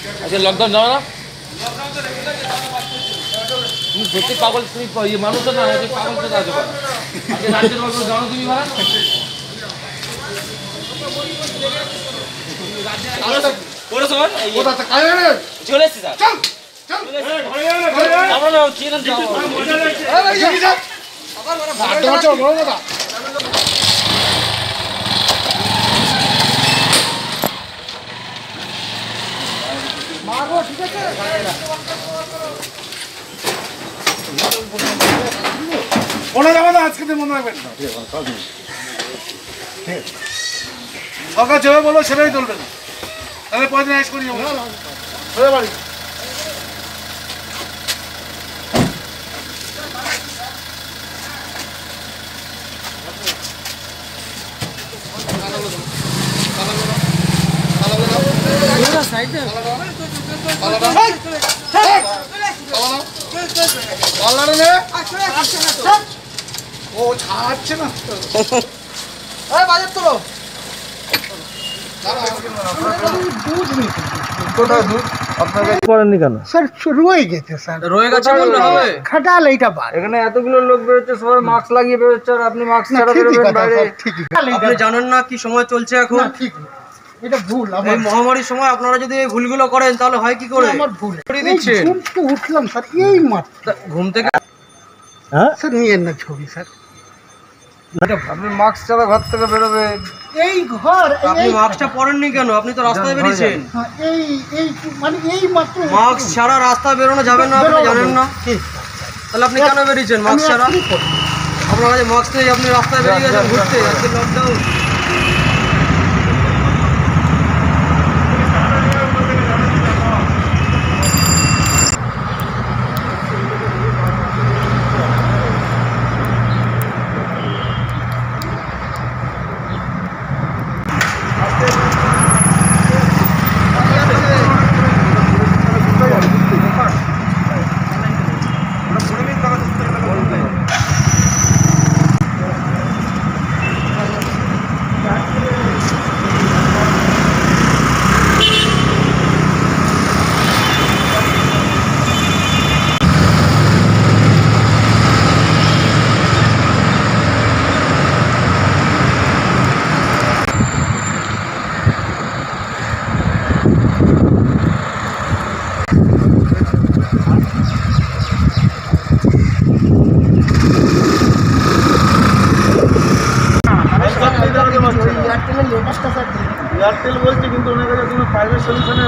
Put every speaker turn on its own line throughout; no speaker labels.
আচ্ছা লকডাউন যাও না তুমি সত্যি পাগল তুমি মানুষ তো না পাগল তো যাতে পারো আজকে রাজ্যের লকডাউন জানো তুমি ভাড়া চলে এসছি স্যার আমরা চিনেন
ঠিক আছে মনে যাবে না আজকে মনে রাখবেন সরকার যেভাবে বলবো সেভাবেই চলবে না তাহলে পয়দিন আইস করি যাবো বাড়ি ও ছাড়ছে না বাজার তোলো খাটাল এইটা এখানে এতগুলো লোক বেরোচ্ছে সবাই মাস্ক লাগিয়ে বেরোচ্ছে আর আপনি মাস্ক ছাড়া বেরোবেন বাইরে আপনি জানেন না কি সময় চলছে এখন এটা ভুল এই মহামারীর সময় আপনারা যদি এই ভুলগুলো করেন তাহলে হয় কি করে আমার ভুল দিচ্ছেন উঠলাম স্যার এই মাত্র ঘুম থেকে হ্যাঁ স্যার নিয়েন না ছবি স্যার আপনি মাস্ক ছাড়া ঘর থেকে বেরোবেন এই ঘর আপনি মাস্কটা পরেননি কেন আপনি তো রাস্তায় বেরিয়েছেন এই এই মানে এই মাত্র মাস্ক ছাড়া রাস্তায় বেরোনো যাবে না আপনি জানেন না তাহলে আপনি কেন বেরিয়েছেন মাস্ক ছাড়া আপনার কাছে মাস্ক নেই আপনি রাস্তায় বেরিয়ে গেছেন ঘুরতে আজকে লকডাউন এয়ারটেল বলছে কিন্তু ওনার কাছে কোনো প্রাইভেট সলিউশনের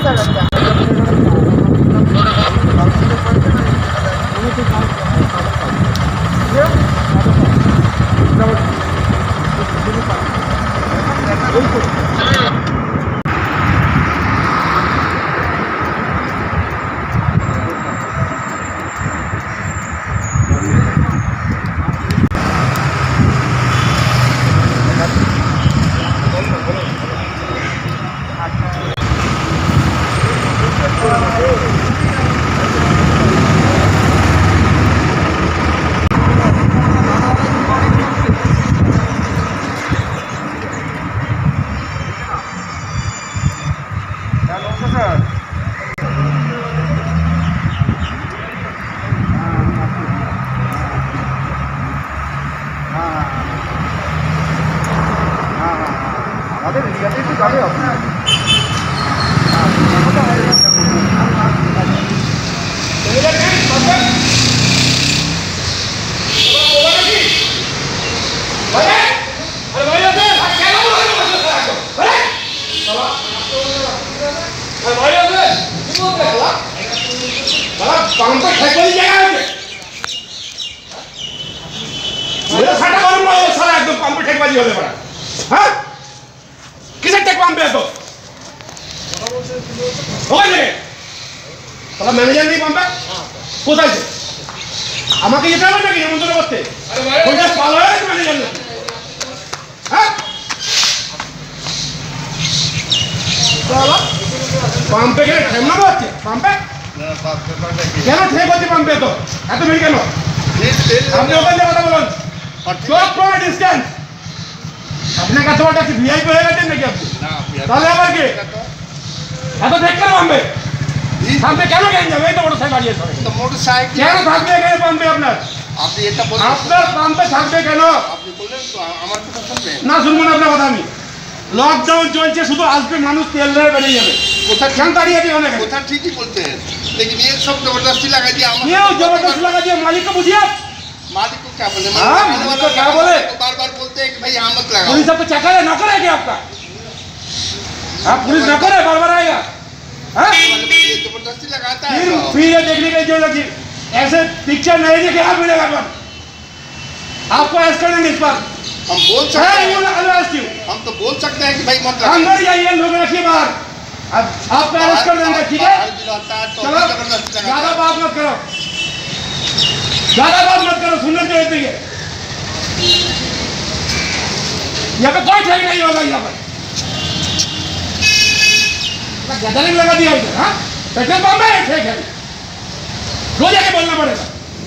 আমাদের এরিয়াতে একটু যাবে আপনার হ্যাঁ কিসের টেক পাম্পে তো ওখানে তাহলে ম্যানেজার নেই পাম্পে কোথায় আমাকে যেতে হবে নাকি নিমন্ত্রণ করতে ম্যানেজার নেই হ্যাঁ পাম্পে গেলে ঠেম না হচ্ছে পাম্পে কেন ঠেক হচ্ছে পাম্পে তো এত ভিড় কেন আপনি ওখান থেকে কথা বলুন ডিস্টেন্স আপনার কাছে ওটা কি ভিআইপি হয়ে গেছেন নাকি আপনি তাহলে আবার কি এত ঠেক কেন
পাম্পে থাকবে কেন কেন যাবে? এই তো মোটরসাইকেল গাড়ি আছে,
তো মোটরসাইকেল
কেন থাকবে এখানে পাম্পে আপনার?
আপনি এটা বললেন,
আপনার পাম্পে থাকবে কেন?
আপনি বললেন তো আমার কথা শুনবেন
না শুনবো না আপনার কথা আমি। লকডাউন চলছে, শুধু আসবে মানুষ, তেল নিয়ে বেরিয়ে যাবে।
কোথায়
কেন দাঁড়িয়ে আছে অনেক?
কথা ঠিকই বলতেন, লেকিন ये सब जबरदस्ती लगा दिया
কেউ জবরদস্তি লাগা দিয়ে মালিককে বুঝিয়ে
मालिक को क्या बोले?
हाँ, मालिक को क्या बोले?
बार बार बोलते हैं कि भाई यहाँ मत लगाओ।
पुलिस आपको चेक करे, ना करेगी आपका? हाँ, पुलिस ना करे, बार बार आएगा। हाँ?
ये जबरदस्ती लगाता है
फिर ये देखने की जो लगी ऐसे पिक्चर नहीं दिखे आप मिलेगा पर आपको ऐसा करेंगे इस पर।
हम बोल सकते हैं, हम तो बोल सकते हैं कि भाई मत लगाओ।
अंदर जाइए, लोग रखिए बाहर, अब आपको अरेस्ट कर देंगे, ठीक है? चलो, ज्यादा बात मत करो, ज्यादा बात मत करो, सुनने तो देते हैं। यहाँ पे कोई ठेक नहीं होगा, यहाँ पर गदरिंग लगा दिया उधर। हाँ, पेट्रोल पंप है, ठेक है, रोज आके बोलना पड़ेगा।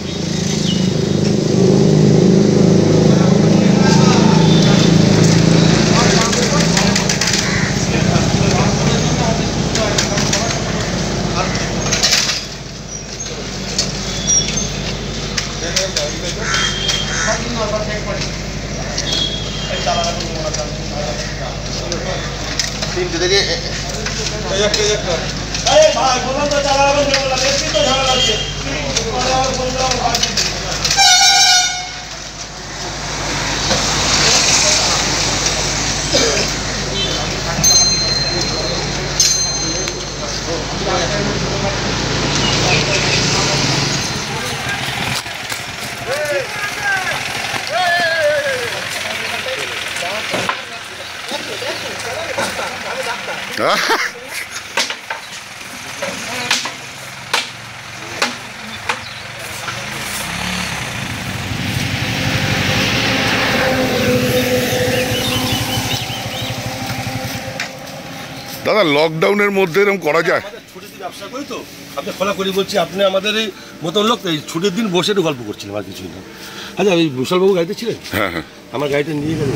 দাদা লকডাউনের মধ্যে এরকম করা যায়?
ছুটির দিন ব্যবসা করি তো, আপনি খোলা করি বলছি, আপনি আমাদের এই মতন লোক এই ছুটির দিন বসে একটু গল্প করছিলাম, আর কিছুই না। আচ্ছা, ওই বিশালবাবু গাড়িতে ছিলেন?
হ্যাঁ হ্যাঁ,
আমার গাড়িটা নিয়ে গেলেন।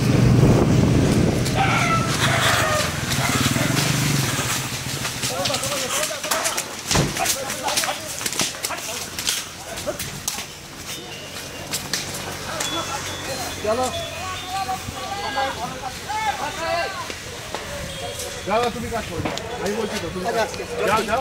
তুমি কাজ করো, আমি বলছি তো, তুমি যাও যাও।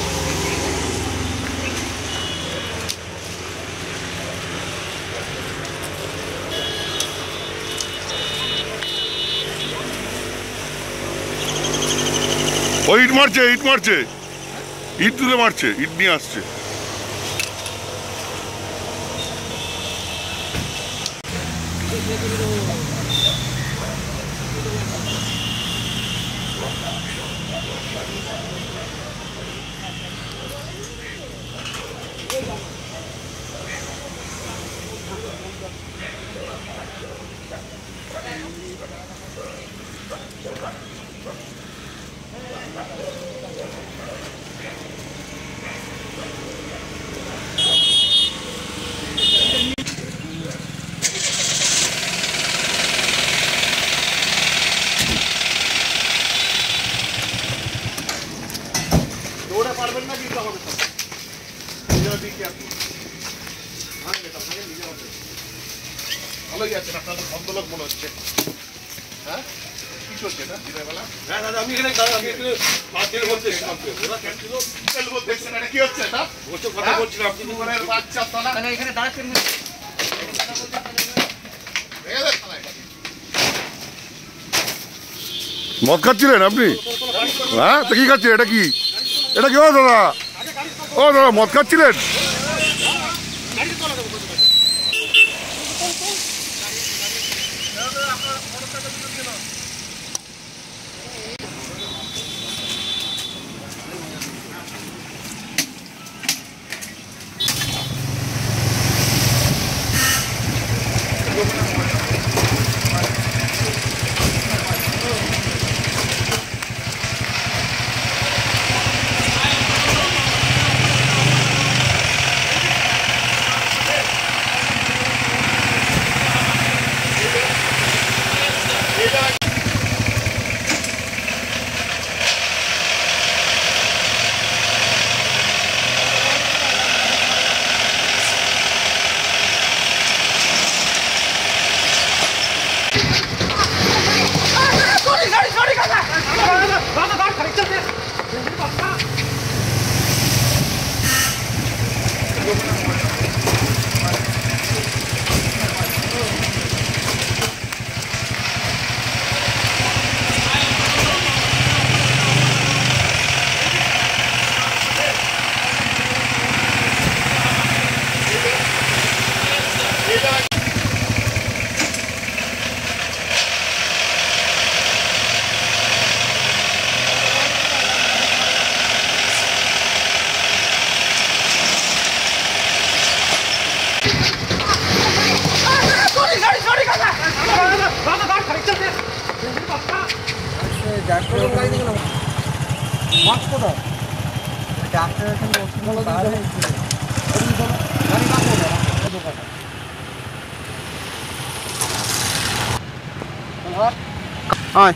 ও ইট মারছে, ইট মারছে, ইট তুলে মারছে, ইট নিয়ে আসছে। ভালোই আছেন, আপনাদের ভদ্রলোক মনে হচ্ছে। হ্যাঁ, কি চলছে এটা দিনের বেলা?
হ্যাঁ দাদা, আমি এখানে আমি এখানে তেল বলতে
তেল বলতে এসেছেন, এটা কি হচ্ছে এটা?
বসে কথা বলছিলাম, আপনি
জীবনের বাচ্চা তো না,
এখানে দাঁড়াচ্ছেন
মদ খাচ্ছিলেন আপনি? হ্যাঁ, তো কি খাচ্ছেন? এটা কি, এটা কি? ও দাদা, ও দাদা, মদ খাচ্ছিলেন?
মাস্ক কোথায়? ডাক্তার এখানে ওষুধ বাইরে গাড়ি রাখো না দোকানে। আয়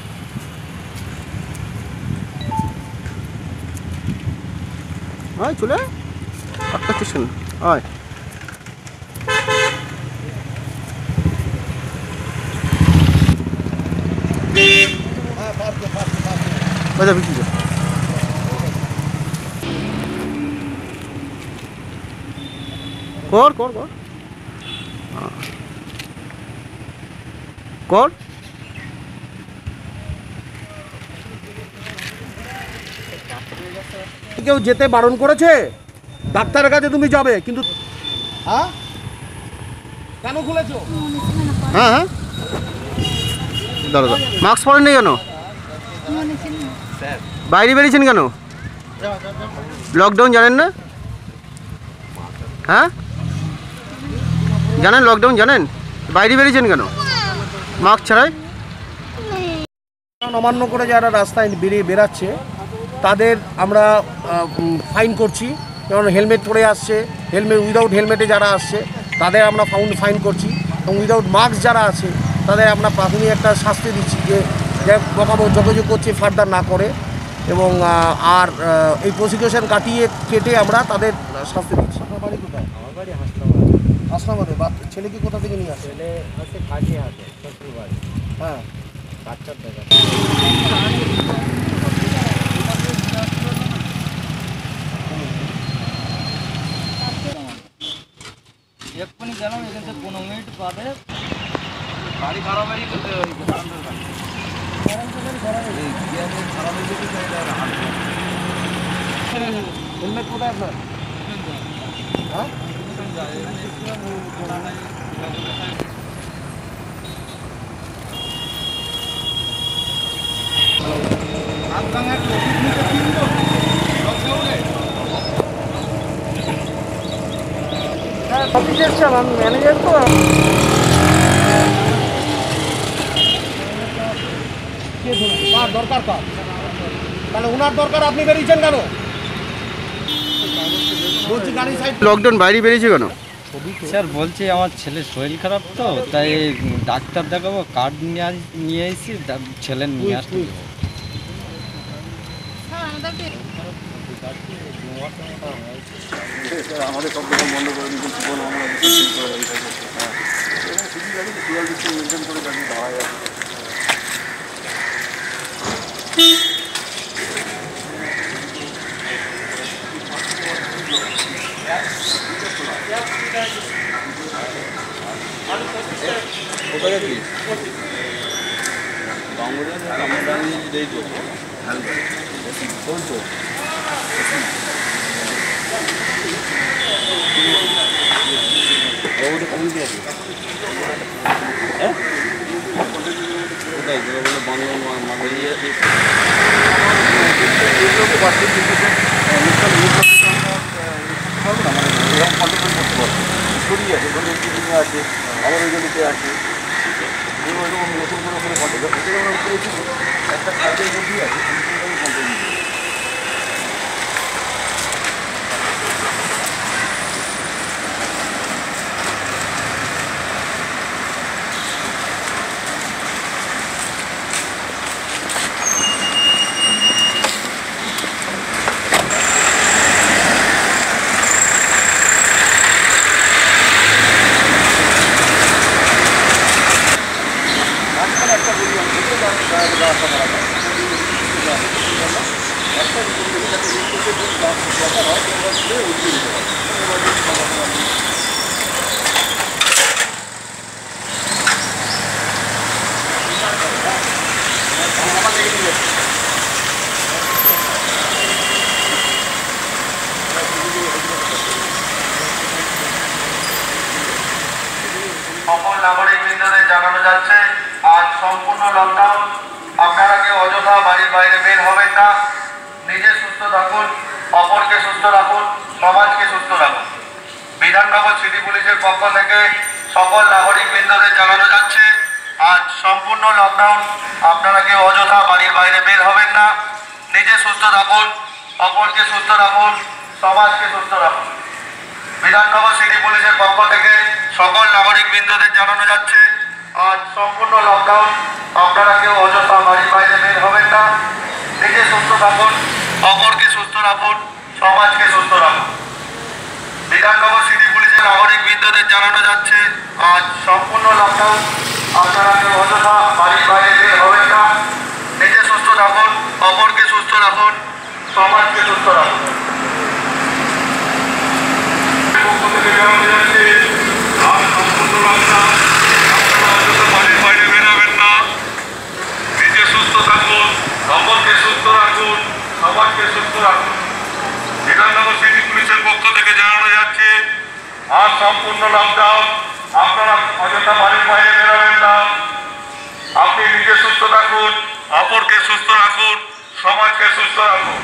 আয় চলে একটা স্টেশন আয় কর কর কর কর কেউ যেতে বারণ করেছে? ডাক্তারের কাছে তুমি যাবে কিন্তু হ্যাঁ কেন খুলেছো? হ্যাঁ হ্যাঁ দাঁড়া দাঁড়া মাস্ক পরেননি কেন? বাইরে বেরিয়েছেন কেন? লকডাউন জানেন না? হ্যাঁ জানেন লকডাউন জানেন? বাইরে বেরিয়েছেন কেন মাস্ক ছাড়াই? অমান্য করে যারা রাস্তায় বেরাচ্ছে তাদের আমরা ফাইন করছি। যেমন হেলমেট পরে আসছে, হেলমেট উইদাউট হেলমেটে যারা আসছে তাদের আমরা ফাইন করছি, এবং উইদাউট মাস্ক যারা আছে তাদের আমরা প্রাথমিক একটা শাস্তি দিচ্ছি যে বকাবক যোগাযোগ করছে ফার্দার না করে, এবং আর এই প্রসিকিউশন কেটে আমরা তাদের শাস্তি দিচ্ছি। আপনার বাড়ি কোথায়? আমার বাড়ি হাসনাবাদে। ছেলে কি কোথা থেকে নিয়ে আসে? ছেলে আছে কাটিহাটে শ্বশুর বাড়ি। হ্যাঁ বাচ্চার দেখা এক্ষুনি গেলাম এখান থেকে 15 মিনিট বাদে গাড়ি খারাপ হয়ে গেছে। হেলমেট কোথায় আপনার? হ্যাঁ অফিসের সব আমি ম্যানেজার তো। কার দরকার? কার তাহলে ওনার দরকার, আপনি বেরিয়েছেন কেন? বলছি গাড়ি সাইড। লকডাউন বাইরে বেরিয়েছে কেন?
স্যার বলছি আমার ছেলের শরীর খারাপ তো, তাই ডাক্তার দেখাবো, কার্ড নিয়ে এসেছি, ছেলের নিয়ে আসতে।
আমাদের সব দোকান বন্ধ করে দিয়েছে, মেনটেন করে গাড়ি দাঁড়ায় আছে। কোথায় গেছিস? আছে আমার ওই গলিতে আছে নতুন করে একটা কাজের মধ্যেই আছে
সকল নাগরিকবৃন্দদের জানানো যাচ্ছে আজ সম্পূর্ণ লকডাউন। আপনারা কেউ অযথা বাড়ির বাইরে বের হবেন না। নিজে সুস্থ থাকুন, অপরকে সুস্থ রাখুন, সমাজকে সুস্থ রাখুন। বিধাননগর সিটি পুলিশের পক্ষ থেকে সকল নাগরিকবৃন্দদের জানানো যাচ্ছে আজ সম্পূর্ণ লকডাউন। আপনারা কেউ অযথা বাড়ির বাইরে বের হবেন না। নিজে সুস্থ থাকুন, অপরকে সুস্থ রাখুন, সমাজকে সুস্থ রাখুন। বিধাননগর সিটি পুলিশের পক্ষ থেকে সকল নাগরিক বৃন্দদের জানানো যাচ্ছে আজ সম্পূর্ণ লকডাউন। আপনারা কেউ অযথা বাড়ির বাইরে বের হবেন না। নিজে সুস্থ থাকুন, অপরকে সুস্থ রাখুন, সমাজকে সুস্থ রাখুন। বিধাননগর সিটি পুলিশের নাগরিক বৃন্দদের জানানো যাচ্ছে আজ সম্পূর্ণ লকডাউন। আপনারা কেউ অযথা বাড়ির বাইরে বের হবেন না। নিজে সুস্থ থাকুন, অপরকে সুস্থ রাখুন, সমাজকে সুস্থ রাখুন। নিজে সুস্থ থাকুন, অপরকে সুস্থ রাখুন, সমাজকে সুস্থ রাখুন। বিধাননগর সিটি পুলিশের পক্ষ থেকে জানানো যাচ্ছে আজ সম্পূর্ণ লকডাউন। আপনারা অযথা বাড়ির বাইরে বেরোবেন না। আপনি নিজে সুস্থ থাকুন, অপরকে সুস্থ রাখুন, সমাজকে সুস্থ রাখুন।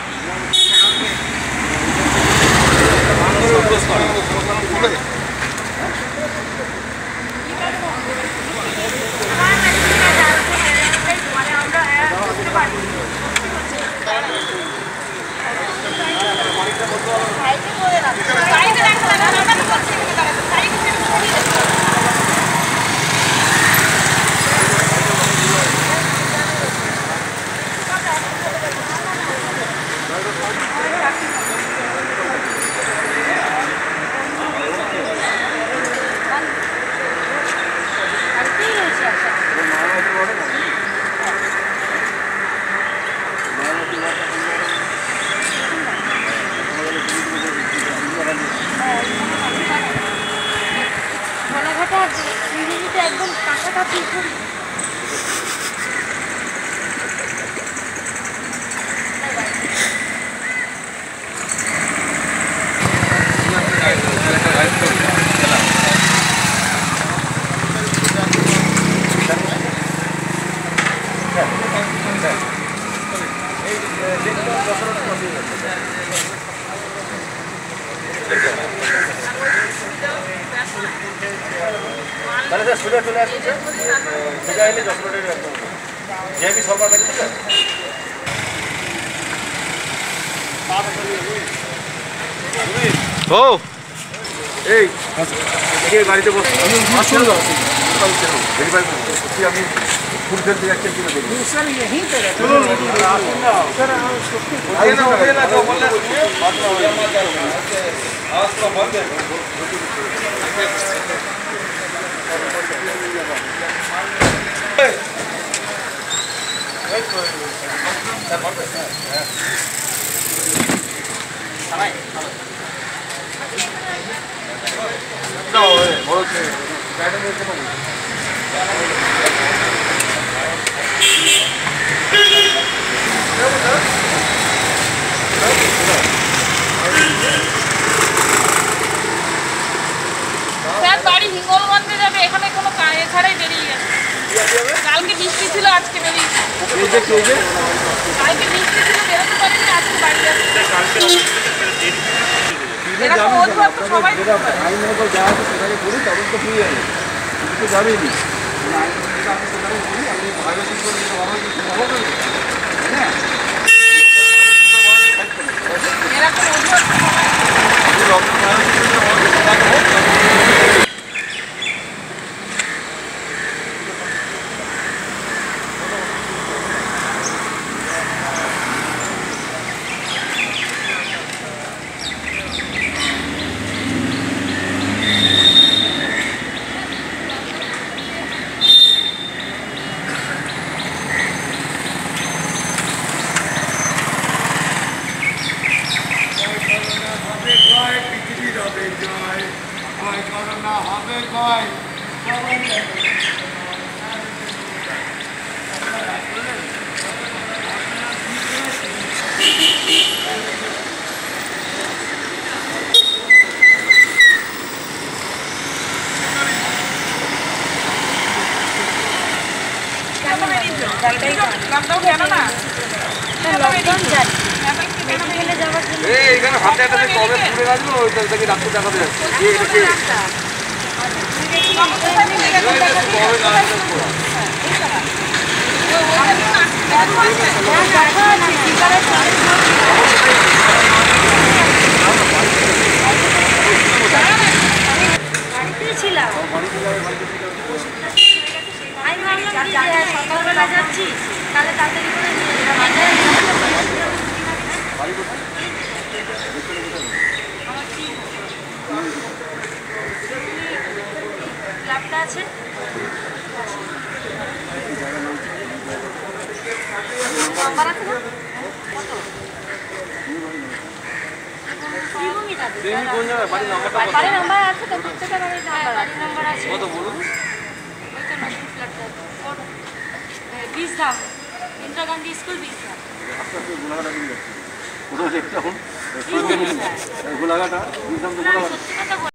একদম কাছাকাছি
তাহলে স্যার সোজা চলে আসুন, স্যার সোজা এলে যশোরের একদম জেবি সরকার থেকে, ঠিক আছে? ও এই গাড়িতে বসে আমি আমি ফুল ফেলতে যাচ্ছি কিনা দেখি স্যার यहीं पे चलो सर आइए ना जो बोलना आज तो बंद है।
স্যার বাড়ি হিঙ্গলগঞ্জে যাবে, এখানে কোনো এছাড়াই বেরিয়ে গেছে। কালকে বৃষ্টি ছিল, আজকে বেরিয়ে কালকে বৃষ্টি ছিল, বেরোতে পারিনি, আজকে বাড়ি যাচ্ছে। এরকম অজুহাত তো সবাই
আইন মতো যা আছে সেটাকে করি, তখন তো ফ্রি যাবে, তো যাবেই নি। আমি সেটাকে করি, আমি ভায়োলেশন করে দিতে পারবো, হ্যাঁ
এরকম অজুহাত
এইখানে হাতে একটা কবে পুড়ে গেছিল, ওইটা থেকে ডাক্তার দেখাতে যাচ্ছে।
সকালবেলা যাচ্ছি তাহলে তাড়াতাড়ি করে ক্লাবটা আছে নাম্বার আছে না বাড়ির নাম্বার আছে তো প্রত্যেকটা বাড়ির নাম্বার আছে কত বলুন ওই তো নতুন ফ্ল্যাটটা বিশধাম ইন্দিরা গান্ধী স্কুল বিশধাম কোথাও দেখতে এখন গোলাঘাটা সত্যি কথা